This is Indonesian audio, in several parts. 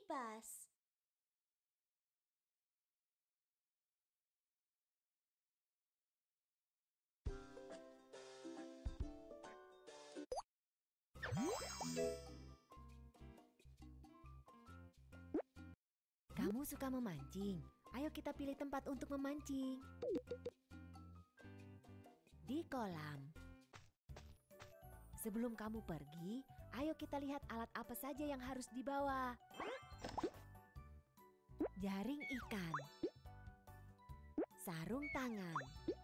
kipas. Kamu suka memancing? Ayo kita pilih tempat untuk memancing. Di kolam. Sebelum kamu pergi, ayo kita lihat alat apa saja yang harus dibawa. Jaring ikan, sarung tangan,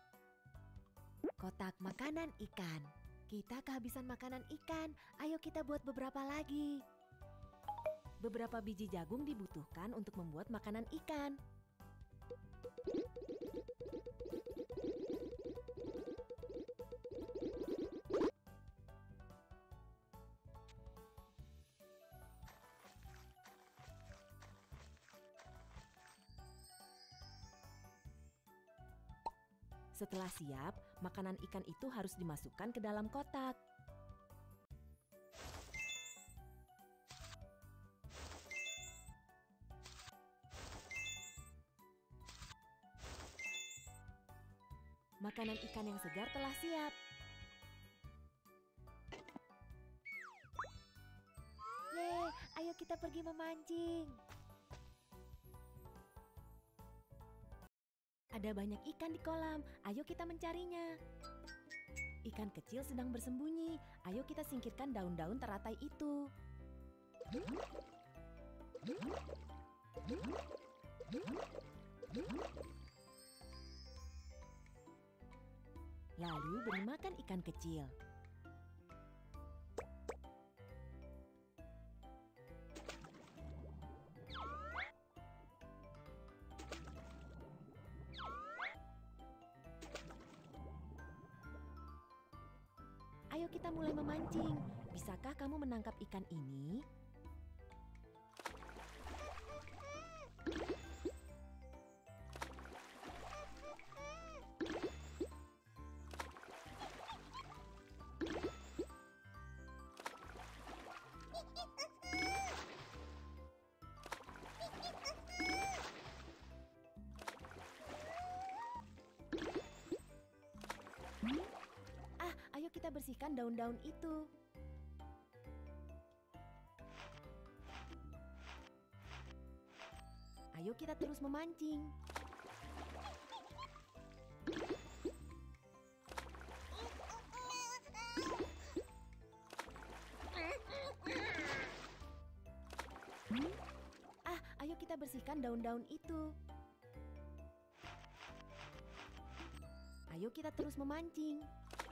kotak makanan ikan. Kita kehabisan makanan ikan, ayo kita buat beberapa lagi. Beberapa biji jagung dibutuhkan untuk membuat makanan ikan. Setelah siap, makanan ikan itu harus dimasukkan ke dalam kotak. Makanan ikan yang segar telah siap. Yeay, ayo kita pergi memancing. Ada banyak ikan di kolam, ayo kita mencarinya. Ikan kecil sedang bersembunyi, ayo kita singkirkan daun-daun teratai itu. Lalu beri makan ikan kecil. Ayo kita mulai memancing. Bisakah kamu menangkap ikan ini? Ayo kita bersihkan daun-daun itu. Ayo kita terus memancing. Ayo kita bersihkan daun-daun itu. Ayo kita terus memancing.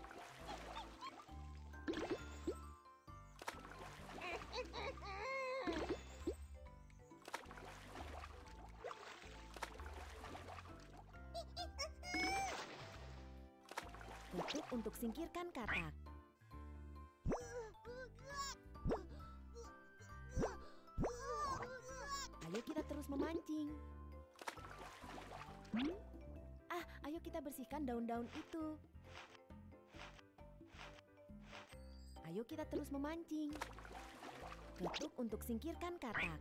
Tutup untuk singkirkan katak. Ayo kita terus memancing. Ayo kita bersihkan daun-daun itu. Ayo kita terus memancing. Ketuk untuk singkirkan katak.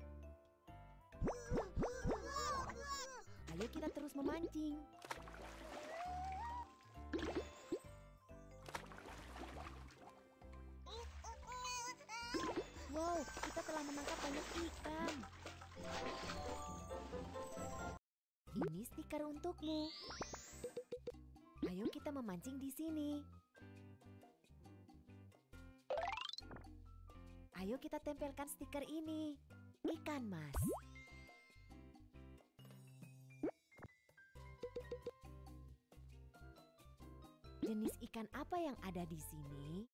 Ayo kita terus memancing. Wow, kita telah menangkap banyak ikan. Ini stiker untukmu. Ayo kita memancing di sini. Ayo kita tempelkan stiker ini. Ikan mas. Jenis ikan apa yang ada di sini?